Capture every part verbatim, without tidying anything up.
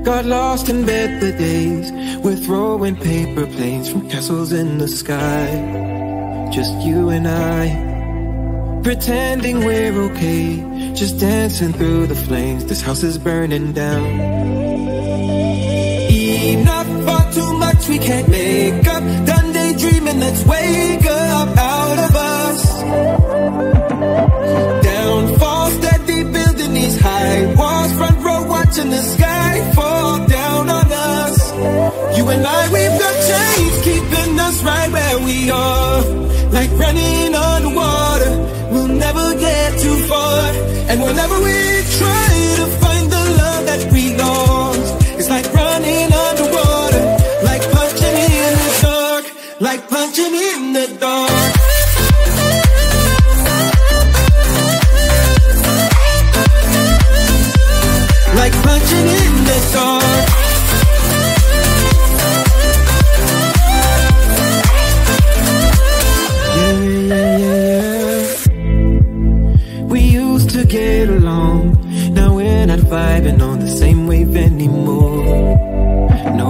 Got lost in bed the days. We're throwing paper planes from castles in the sky. Just you and I, pretending we're okay, just dancing through the flames. This house is burning down. Enough, far too much we can't make up. Done daydreaming, let's wake up out of us. Downfall, steady building these high walls. Front row watching the sky fall down on us. You and I, we've got chains keeping us right where we are. Like running underwater, we'll never get too far. And whenever we try to find the love that we lost, it's like running underwater, like punching in the dark, like punching in the dark. Like punching in the dark. Yeah, yeah, yeah, yeah. We used to get along. Now we're not vibing on the same wave anymore. No,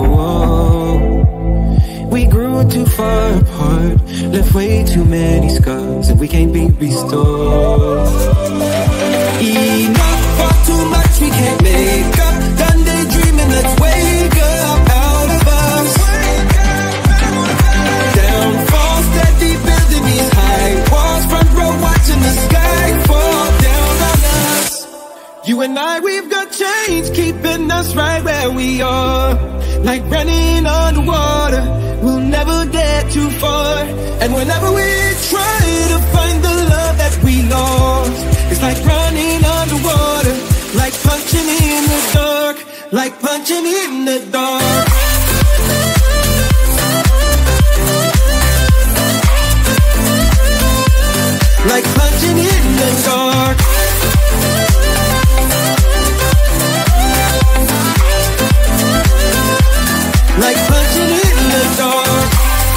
we grew too far apart, left way too many scars, and we can't be restored. Enough, far too much we can't make up. Done daydreaming, let's wake up out of us. Downfall, steady building these high walls. Front row watching the sky fall down on us. You and I, we've got chains keeping us right where we are. Like running underwater, we'll never get too far. And whenever we try to find the love that we lost, it's like running underwater, like punching in the dark, like punching in the dark. Like punching in the dark. Like punching in the dark.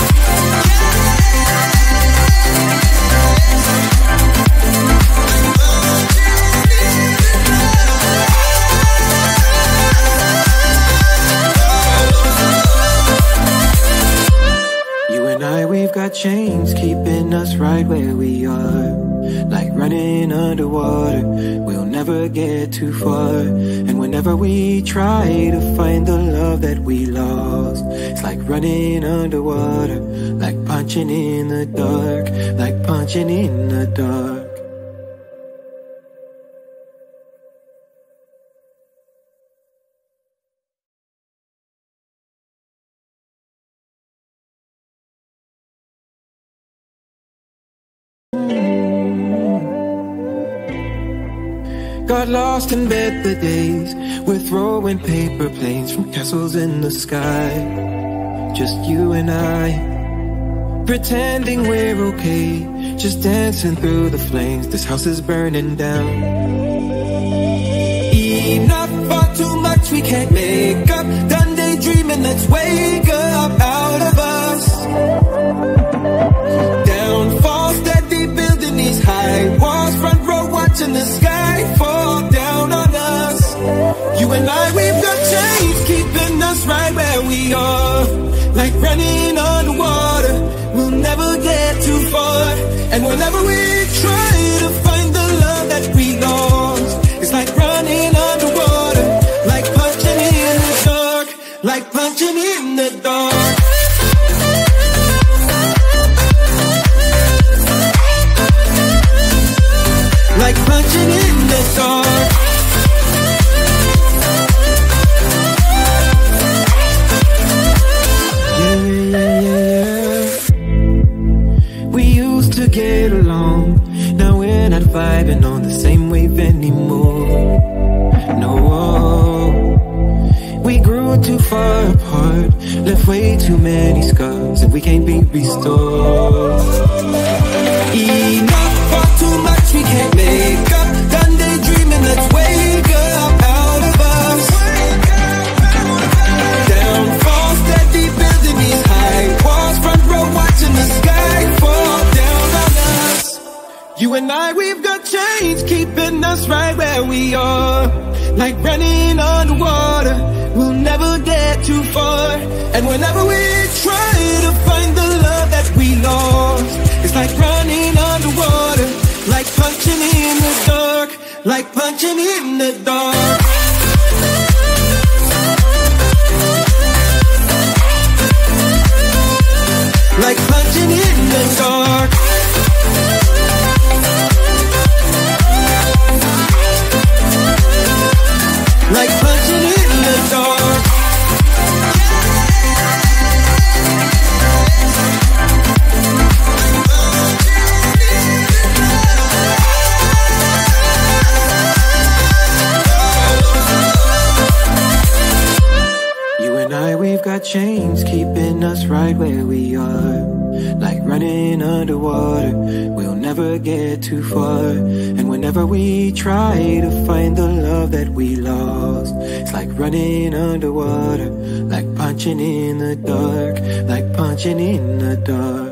You and I, we've got chains keeping us right where we are. Like running underwater, we'll never get too far. And whenever we try to find the love that we lost, it's like running underwater, like punching in the dark, like punching in the dark. Got lost in bed the days. We're throwing paper planes from castles in the sky. Just you and I, pretending we're okay, just dancing through the flames. This house is burning down. Enough, far too much we can't make up. Done daydreaming, let's wake up out of us. Downfall, steady building these high walls. Front row watching the sky fall down on us. You and I, we've got chains keeping us right where we are. Like running underwater, we'll never get too far. And whenever we try to find the love that we lost, it's like running underwater, like punching in the dark, like punching in the dark. Like punching in the dark. Yeah, yeah, yeah, yeah. We used to get along. Now we're not vibing on the same wave anymore. No, we grew too far apart, left way too many scars, and we can't be restored. Enough, far too much we can't make up. Done daydreaming, let's wake up out of us. Downfall, steady building these high walls. Front row watching the sky fall down on us. You and I, we've got chains keeping us right where we are. Like running underwater, we'll never get too far. And whenever we try to find the love that we lost, it's like running underwater, like punching in the dark, like punching in the dark. Like punching in the dark. Like punching in the dark. You and I, we've got chains keeping us right where we are. Like running underwater, we'll never get too far. And whenever we try to find the love that we lost, it's like running underwater, like punching in the dark, like punching in the dark.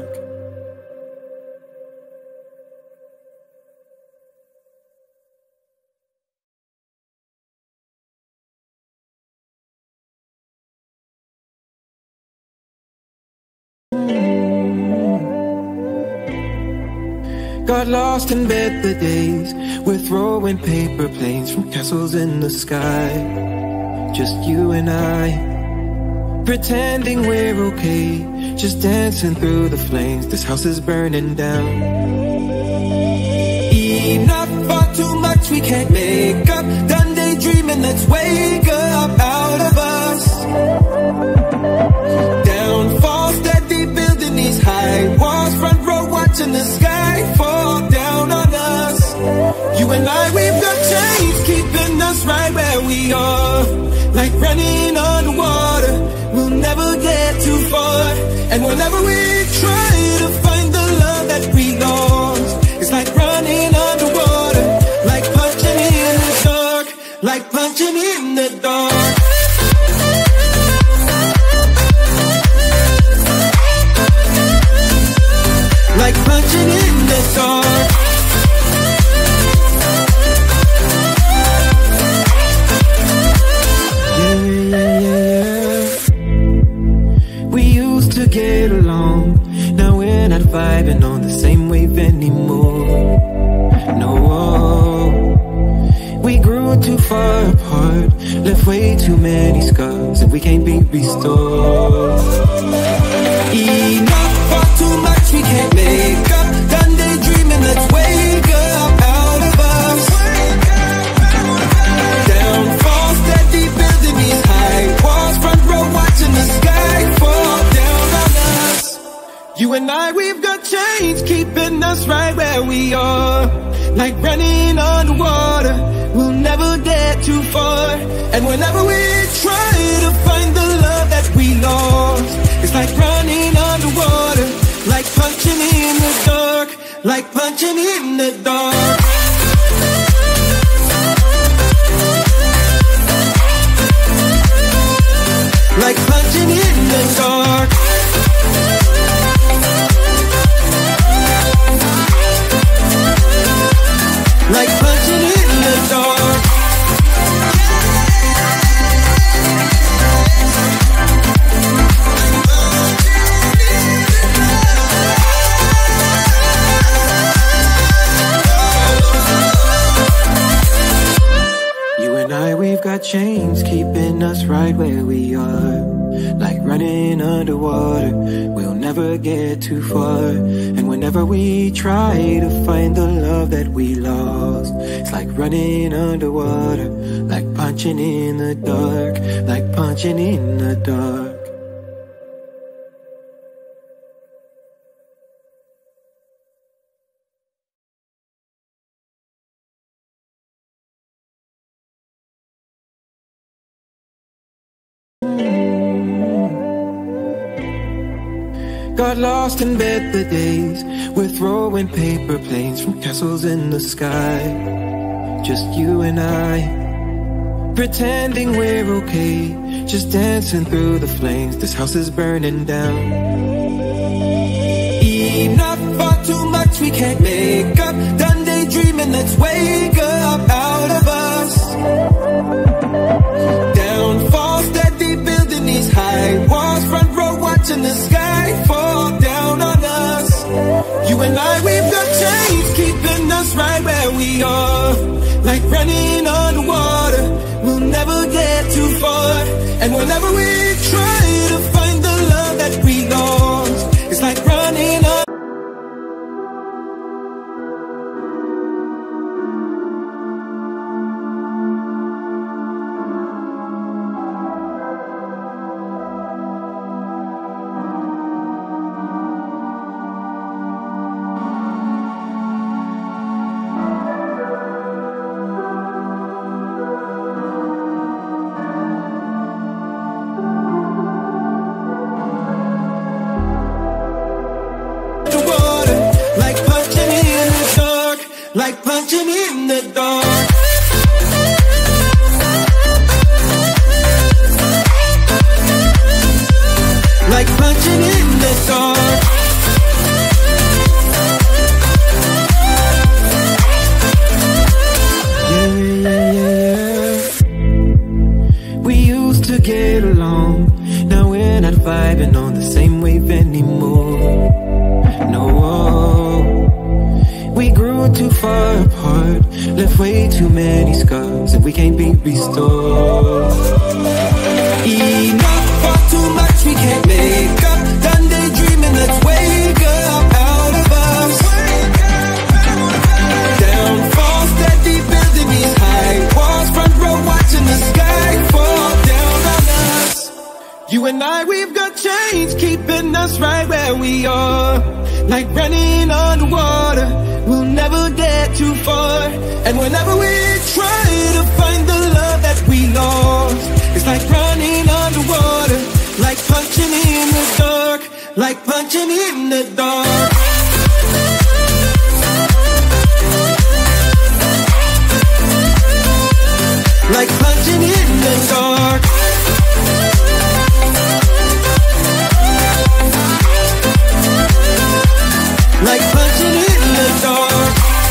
Got lost in bed the days we're throwing paper planes from castles in the sky. Just you and I, pretending we're okay, just dancing through the flames. This house is burning down. Enough, far too much, we can't make up. Done daydreaming, let's wake up out of us. Downfall, steady building these high walls, front row watching the sky fall down on us. You and I, we've got chains keeping us right where we are. Like running underwater, we'll never get too far. And whenever we try to find the love that we lost, it's like running underwater, like punching in the dark, like punching in the dark. Like punching in the dark. Yeah, yeah, yeah, yeah. We used to get along, now we're not vibing on the same wave anymore. No, we grew too far apart, left way too many scars, and we can't be restored. Enough, far too much, we can't make up. Done daydreaming, let's wake up out of us. Downfall, steady building these high walls, front row watching the sky fall down on us. You and I, we've got chains keeping us right where we are. Like running underwater, we'll never get too far. And whenever we try to find the love that we lost, it's like running underwater, like punching in the dark, like punching in the dark. Like punching in the dark. Like punching in the dark. You and I, we've got chains keeping us right where we are. Like running underwater, we'll never get too far. And whenever we try to find the love that we lost, it's like running underwater, like punching in the dark, like punching in the dark. Got lost in bed the days we're throwing paper planes from castles in the sky. Just you and I, pretending we're okay, just dancing through the flames. This house is burning down. Enough, far too much, we can't make up. Done daydreaming, let's wake up out of us. Downfall, like running underwater. We'll never get too far. And whenever we try to find the love that we lost, it's like running under. Like punching in the dark. Like punching in the dark. Yeah, yeah, yeah, yeah. We used to get along. Now we're not vibing on the same wave anymore. No. We grew too far apart, left way too many scars, and we can't be restored. Enough, far too much, we can't make up. Done daydreaming, let's wake up out of us. Downfall, steady building these high walls, front row watching the sky fall down on us. You and I, we've got chains keeping us right where we are. Like running underwater, we'll never get too far. And whenever we try to find the love that we lost, it's like running underwater, like punching in the dark, like punching in the dark. Like punching in the dark. Like punching in the dark.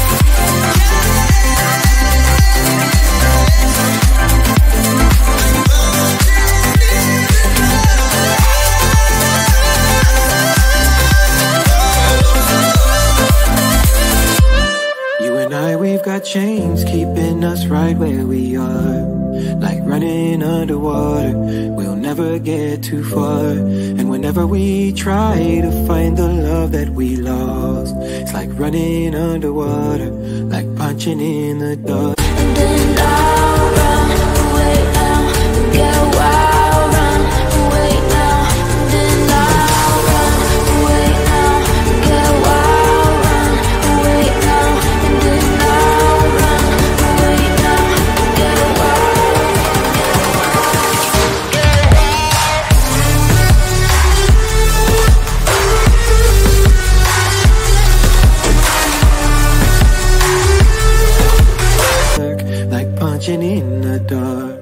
You and I, we've got chains keeping us right where we are. Like running underwater, we'll never get too far. And whenever we try to find the love that we lost, it's like running underwater, like punching in the dark. And then I'll run away now, get wild, run away now. And then I'll run away now, get wild, run away now. And then I'll run away now, get wild. Like punching in the dark.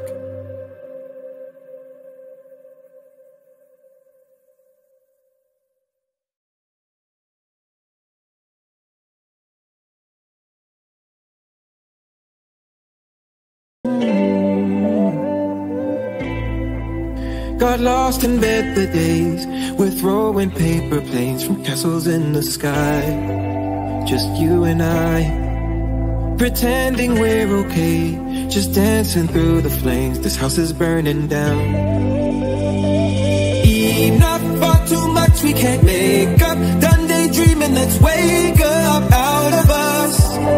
Got lost in bed the days we're throwing paper planes from castles in the sky. Just you and I, pretending we're okay, just dancing through the flames. This house is burning down. Enough, far too much, we can't make up. Done daydreaming, let's wake up out of us.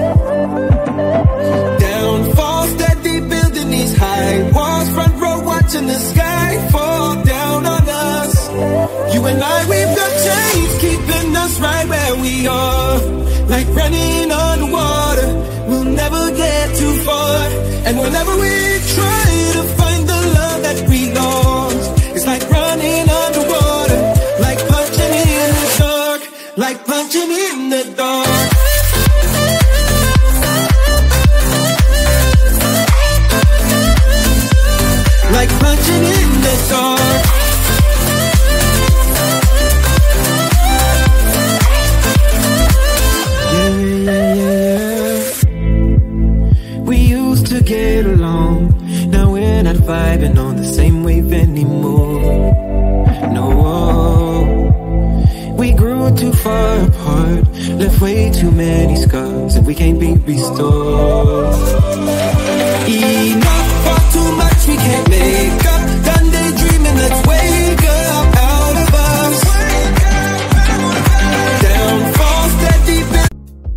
Downfall, steady building these high walls, front row watching the sky fall down on us. You and I, we've got chains keeping us right where we are. Like running underwater, we'll never get too far. And whenever we try to find the love that we lost, it's like running underwater, like punching in the dark, like punching in the dark. Like punching in the dark. Yeah, yeah, yeah, yeah. We used to get along. Now we're not vibing on the same wave anymore. No, we grew too far apart. heart. Left way too many scars, and we can't be restored. Enough for too much, we can't make up. Done daydreaming, let's wake up out of us. Downfall steady build.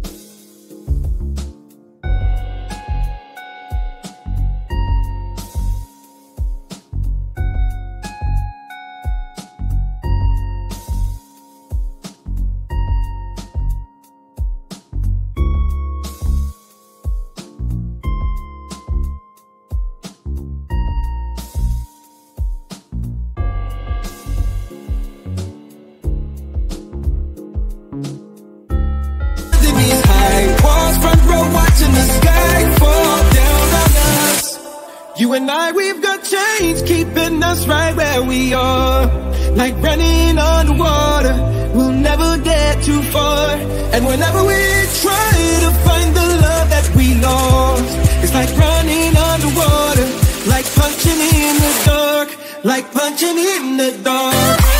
You and I, we've got chains keeping us right where we are. Like running underwater, we'll never get too far. And whenever we try to find the love that we lost, it's like running underwater, like punching in the dark, like punching in the dark.